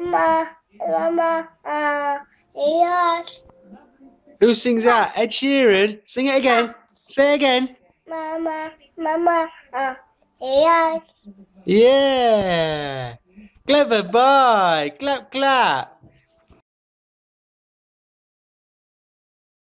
Mama, yes. Who sings that? Ed Sheeran. Sing it again. Say it again. Mama, yes. Yeah. Clever boy. Clap, clap.